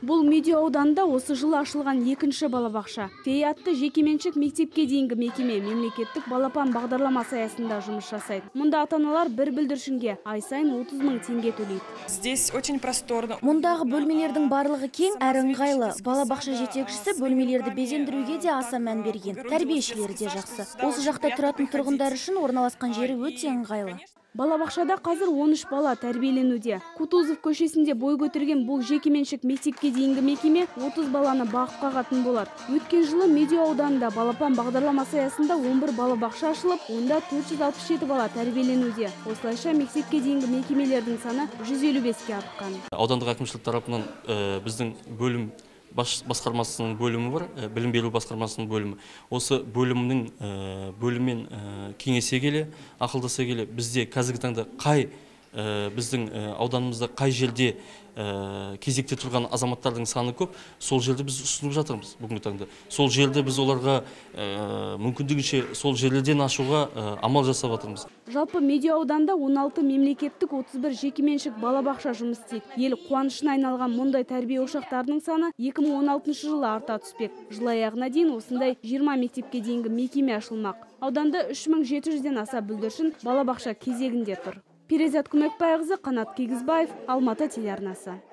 Бұл Медеу ауданында осы жылы ашылған екінші балабақша. Фея атты жекеменшік мектепке дейінгі мекеме мемлекеттік балапан бағдарламасы аясында жұмыс жасайды. Мұнда ата-аналар бір бүлдіршінге ай сайын 30 мың теңге төлейді. Здесь очень просторно. Мұндағы бөлмелердің барлығы кең әрі ыңғайлы. Балабақша жетекшісі бөлмелерді безендіруге де аса мән берген. Тәрбиешілері де жақсы. Осы жақта тұратын тұрғындар үшін орналасқан жері өте ыңғайлы. Балабақшада қазір 13 бала тәрбиеленуде. Кутузов көшесінде бой көтерген бұл жекеменшік мектепке дейінгі мекеме 30 баланы бағып қағатын болады. Өткен жылы Медеу ауданында балапан бағдарламасы аясында 11 балабақша ашылып, онда 467 бала тәрбиеленуде. Осылайша мектепке дейінгі мекемелердің саны 155-ке артқан. Аудандық әкімшілік тарапынан біздің бөлім басқармасының бөлімі бар, білім беру басқармасының бөлімі. Осы бөліммен кеңесе келе, ақылдаса келе, бізде қазіргі таңда біздің ауданымызда қай жерде кезекте тұрған азаматтардың саны көп, сол жерді біз ұсынып жатырмыз бүгінгі таңда. Сол жерді біз оларға мүмкіндігінше сол жерлерден ашуға амал жасап жатырмыз. Жалпы Медеу ауданында 16 мемлекеттік 31 жекеменшік балабақша жұмыс істейді. Ел қуанышына айналған мұндай тәрбие ошақтарының саны 2016 жылы арта түспек. Жыл аяғына дейін осындай 20 мектепке дейінгі мекеме ашылмақ. Ауданда 3700-ден аса бүлдіршін балабақша кезегінде тұр. Перизат Көмекбайқызы, Қанат Кигізбаев, Алматы телеарнасы.